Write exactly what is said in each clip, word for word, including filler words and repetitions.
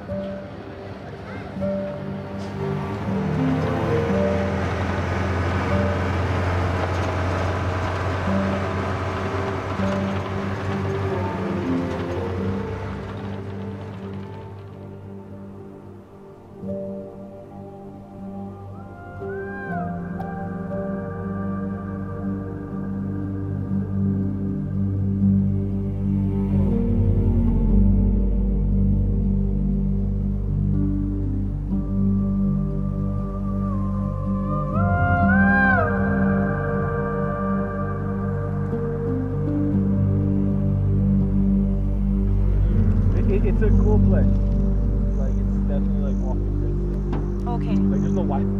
It's a cool place. Like, it's definitely like off the grid stuff. Okay. Like, there's no Wi-Fi.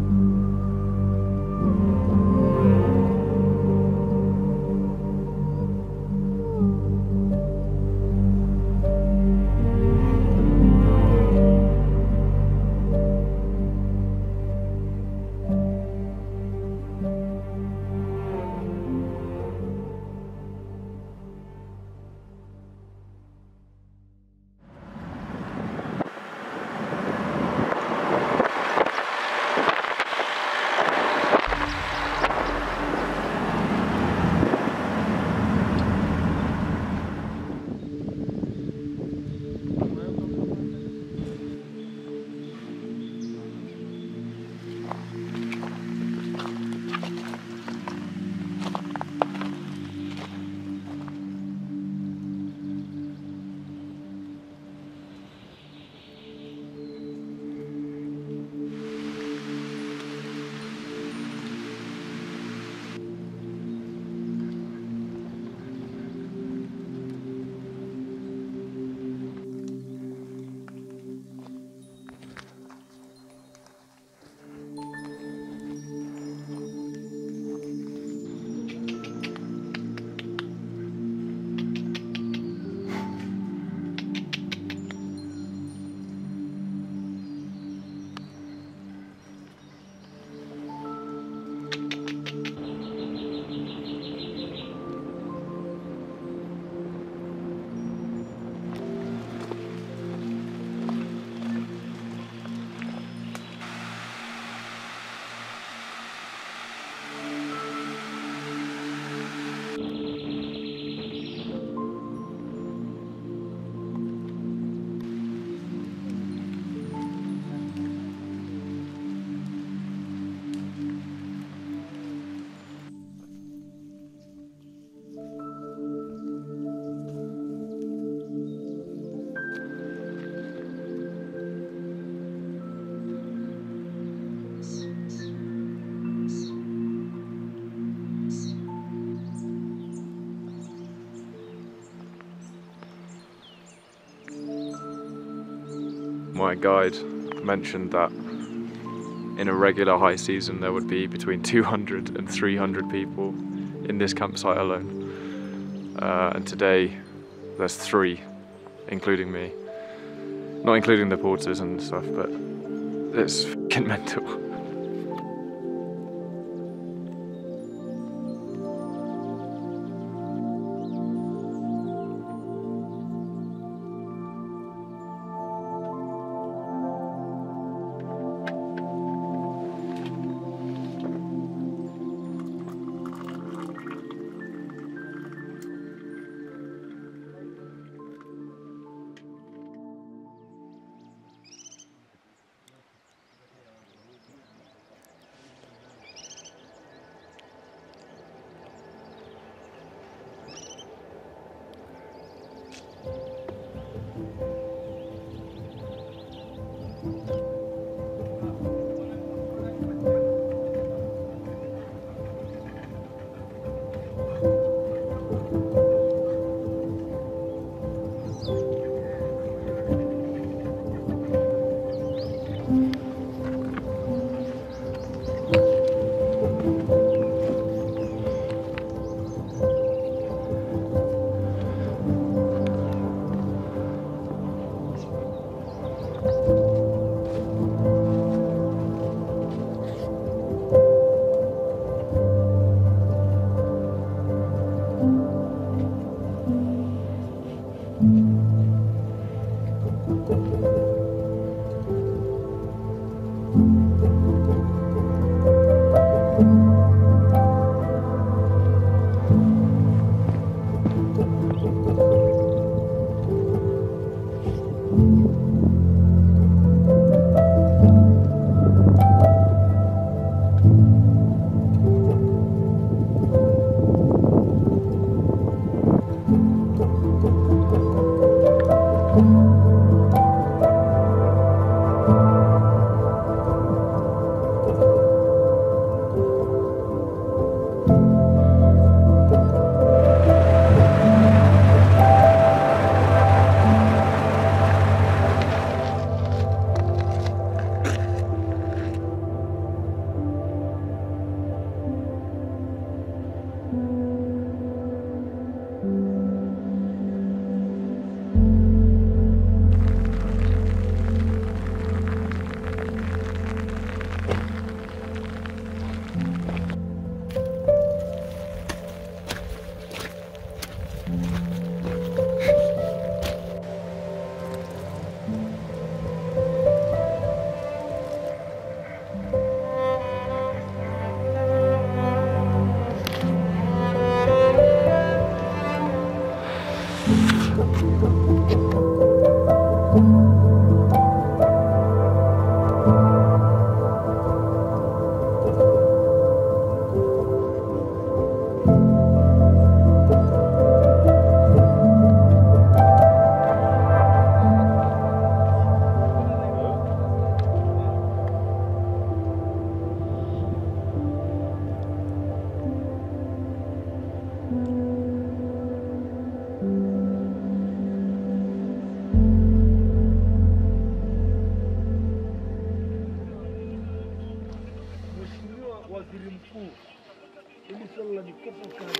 My guide mentioned that in a regular high season there would be between two hundred and three hundred people in this campsite alone. Uh, and today there's three, including me. Not including the porters and stuff, but it's fucking mental. Waziri Mkuu, hili swala la mikopo kazi.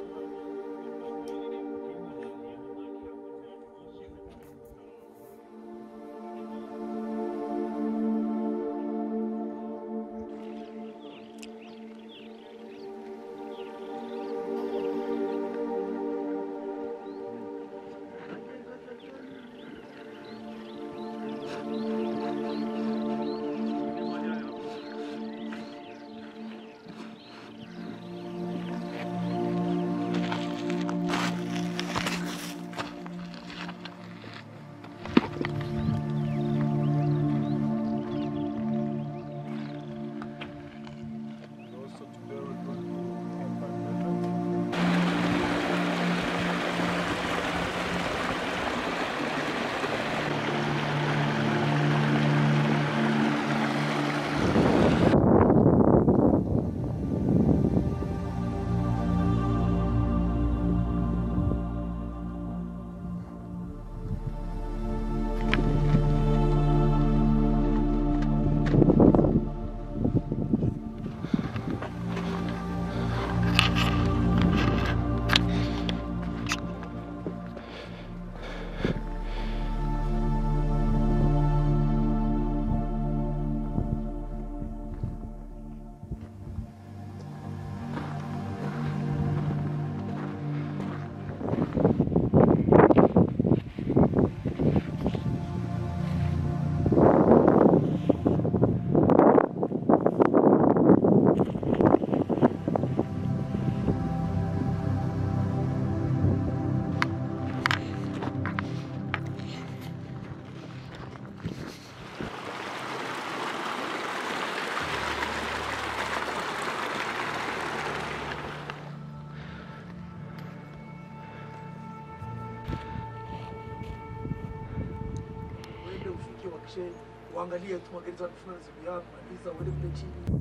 Waangalie tu magari za kufanya zibu yako, maliza uende kule chini.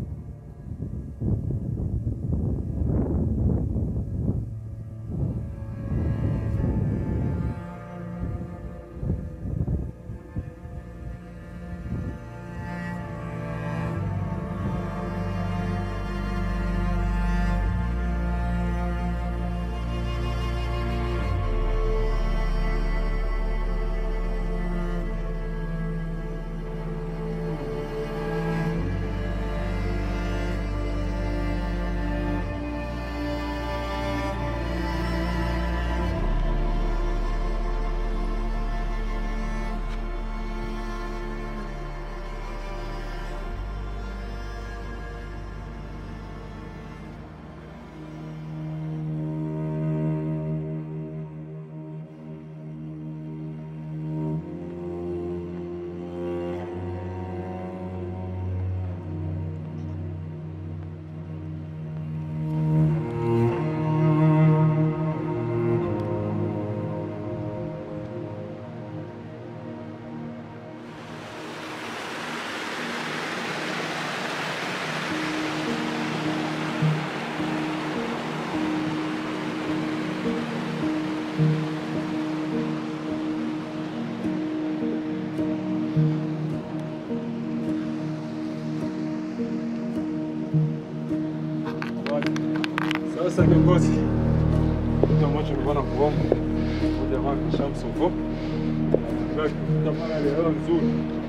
لسه كنكوسي كنت ماتش وانا بقوم ودي معاك الشمس وفوق باك طبعا على الهواء نزول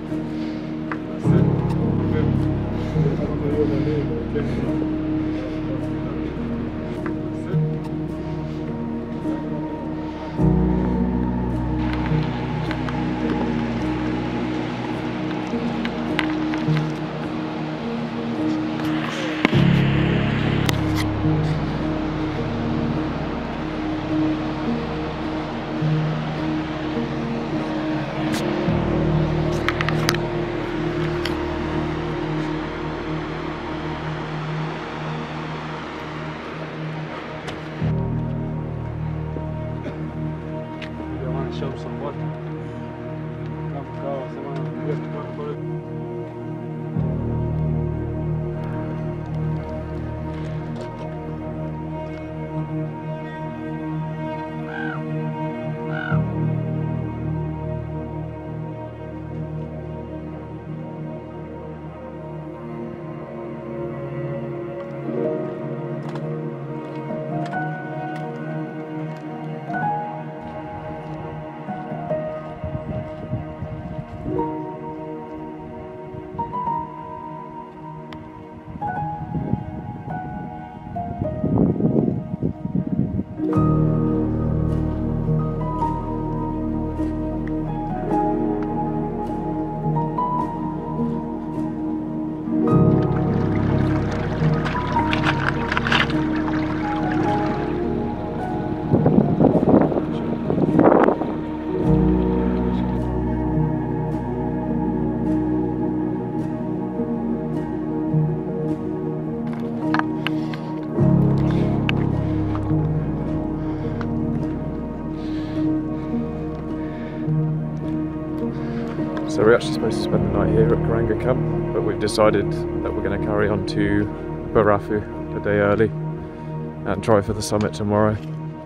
الشمس صباح كم كاو زمان بيت كان كله So we're actually supposed to spend the night here at Karanga Camp, but we've decided that we're going to carry on to Barafu a day early and try for the summit tomorrow.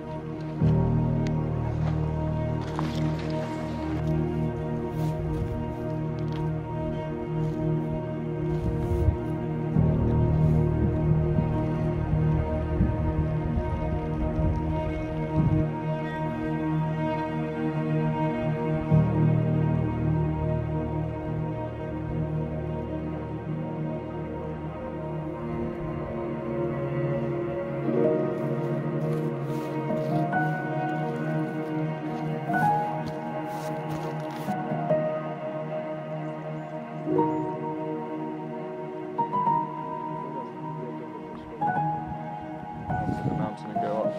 mountain and go up.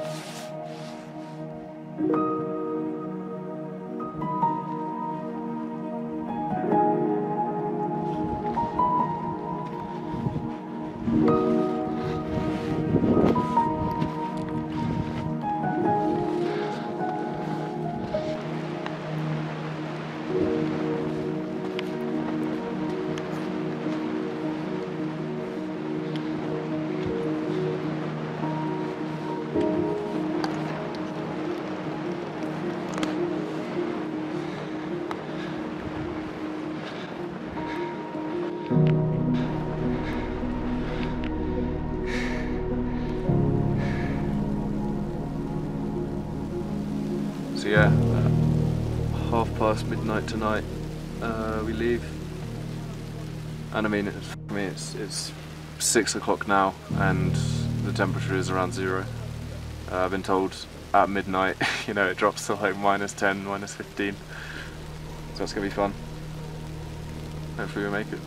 So yeah, uh, half past midnight tonight, uh, we leave. And I mean, it's, for me, it's it's six o'clock now, and the temperature is around zero. Uh, I've been told at midnight, you know, it drops to like minus ten, minus fifteen. So it's gonna be fun. Hopefully we make it.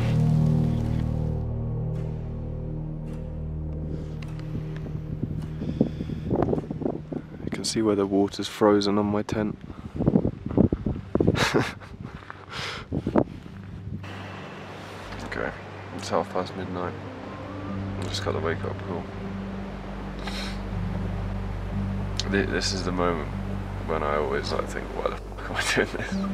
You can see where the water's frozen on my tent. Okay, it's half past midnight. I just got the wake up call. This is the moment when I always like think, why the fuck am I doing this?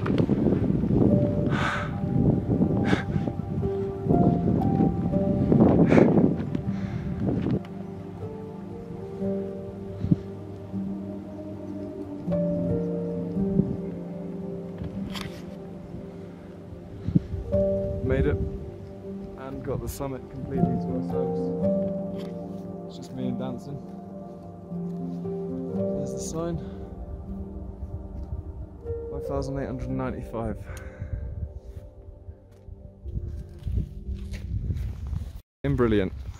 Made it and got the summit completely to ourselves. It's just me and dancing. There's the sign. five thousand eight hundred ninety-five. Brilliant.